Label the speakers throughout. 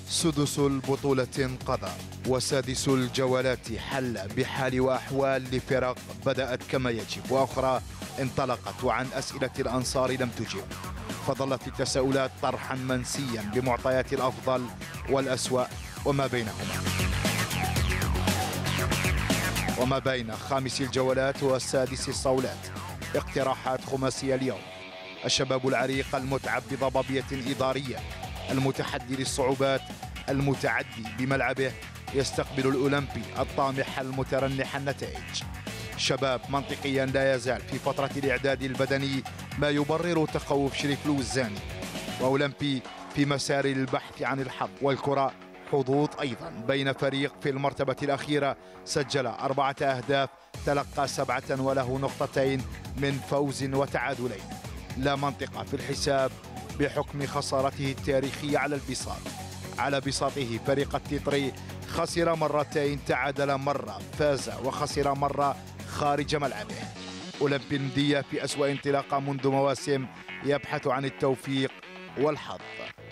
Speaker 1: سدس البطولة انقضى وسادس الجولات حل بحال وأحوال لفرق بدأت كما يجب وأخرى انطلقت، وعن أسئلة الأنصار لم تجب، فظلت التساؤلات طرحا منسيا بمعطيات الأفضل والأسوأ وما بينهما، وما بين خامس الجولات والسادس الصولات. اقتراحات خماسية اليوم: الشباب العريق المتعب بضبابية إدارية، المتحدي للصعوبات، المتعدي بملعبه، يستقبل الأولمبي الطامح المترنح النتائج. شباب منطقيا لا يزال في فترة الإعداد البدني، ما يبرر تخوف شريف الوزاني، وأولمبي في مسار البحث عن الحظ. والكرة حظوظ أيضا بين فريق في المرتبة الأخيرة سجل 4 أهداف، تلقى 7 وله نقطتين من فوز وتعادلين. لا منطقة في الحساب بحكم خسارته التاريخية على البساط. على بساطه فريق التطري خسر مرتين، تعادل مرة، فاز وخسر مرة خارج ملعبه. أولمبي المدية في أسوأ انطلاقة منذ مواسم، يبحث عن التوفيق والحظ.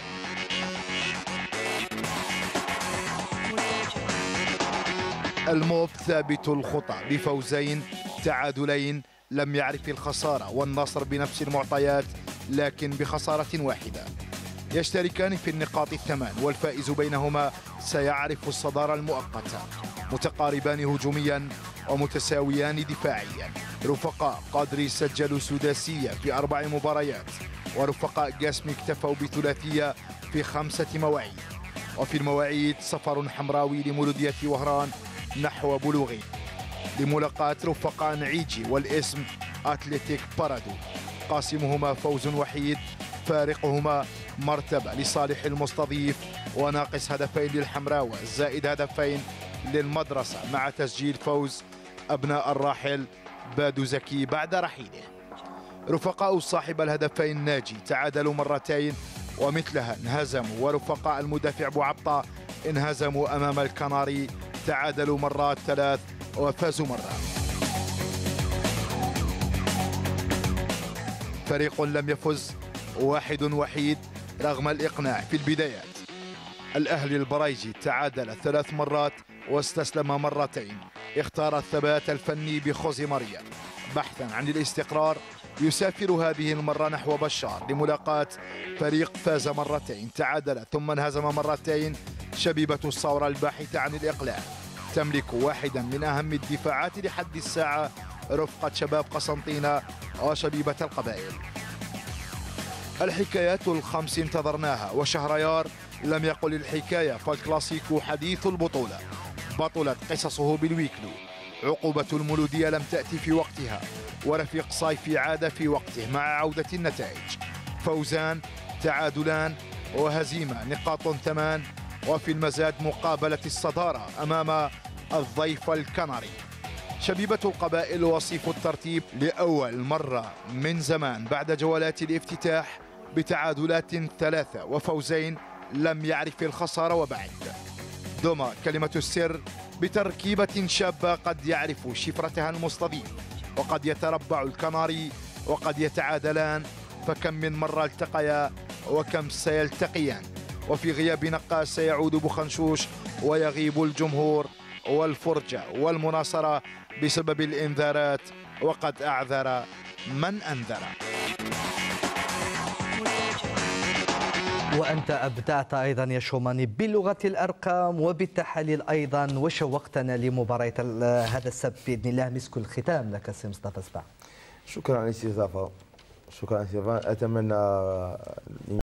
Speaker 1: الموب ثابت الخطى بفوزين تعادلين، لم يعرف الخسارة، والنصر بنفس المعطيات لكن بخسارة واحدة. يشتركان في النقاط الثمان، والفائز بينهما سيعرف الصدارة المؤقتة. متقاربان هجوميا ومتساويان دفاعيا. رفقاء قادري سجلوا سداسية في 4 مباريات، ورفقاء جاسم اكتفوا بثلاثية في 5 مواعيد. وفي المواعيد سفر حمراوي لمولودية وهران نحو بلوغي لملاقاة رفقاء نعيجي والاسم أتلتيك بارادو، قاسمهما فوز وحيد، فارقهما مرتبة لصالح المستضيف، وناقص هدفين للحمراوة زائد هدفين للمدرسة، مع تسجيل فوز أبناء الراحل بادو زكي بعد رحيله. رفقاء صاحب الهدفين ناجي تعادلوا مرتين ومثلها انهزموا، ورفقاء المدافع بوعبطة انهزموا أمام الكناري، تعادلوا مرات 3 وفازوا مرة. فريق لم يفز، واحد وحيد رغم الإقناع في البدايات. الأهلي البرايجي تعادل 3 مرات واستسلم مرتين. اختار الثبات الفني بخوزي ماريا بحثا عن الاستقرار. يسافر هذه المرة نحو بشار لملاقاة فريق فاز مرتين، تعادل ثم انهزم مرتين. شبيبة الثورة الباحثة عن الإقلاع تملك واحدا من أهم الدفاعات لحد الساعة، رفقة شباب قسنطينة وشبيبة القبائل. الحكايات ال5 انتظرناها، وشهريار لم يقل الحكاية، فالكلاسيكو حديث البطولة. بطلت قصصه بالويكلو. عقوبة المولودية لم تأتي في وقتها، ورفيق صيفي عاد في وقته مع عودة النتائج. فوزان، تعادلان، وهزيمة، نقاط 8، وفي المزاد مقابلة الصدارة أمام الضيف الكناري. شبيبة القبائل وصيف الترتيب لأول مرة من زمان بعد جولات الافتتاح بتعادلات 3 وفوزين، لم يعرف الخسارة وبعد. دوما كلمة السر بتركيبة شابة قد يعرف شفرتها المستضيف، وقد يتربع الكناري وقد يتعادلان، فكم من مرة التقيا وكم سيلتقيان. وفي غياب نقاش سيعود بخنشوش، ويغيب الجمهور والفرجة والمناصرة بسبب الإنذارات، وقد أعذر من أنذر.
Speaker 2: وأنت أبدعت أيضا يا شوماني بلغة الأرقام وبالتحاليل أيضا، وشوقتنا لمباراة هذا السبت بإذن الله. مسك الختام لك سي مصطفى سبع.
Speaker 3: شكرا على الاستضافة، شكرا على الاستضافة. أتمنى